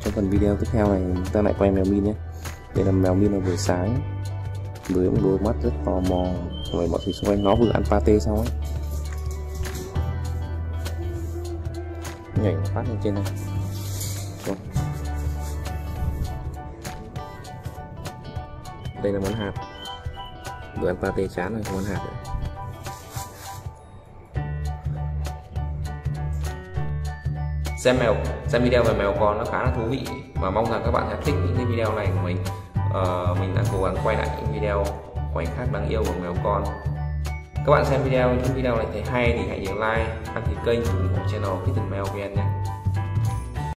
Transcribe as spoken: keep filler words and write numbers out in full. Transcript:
cái phần video tiếp theo này chúng ta lại quay mèo Min nhé. Đây là mèo Min vào buổi sáng với một đôi mắt rất tò mò với mọi thứ xung quanh. Nó vừa ăn pate xong ấy, nhảy phát lên trên này. Đây là món hạt, vừa ăn pate chán rồi, không ăn hạt nữa. Xem mèo xem video về mèo con nó khá là thú vị và mong rằng các bạn sẽ thích những cái video này của mình. Ờ, mình đã cố gắng quay lại những video khoảnh khắc đáng yêu của mèo con. Các bạn xem video những video này thấy hay thì hãy nhớ like, đăng ký kênh ủng hộ channel Kitten Mèo vê en nhé.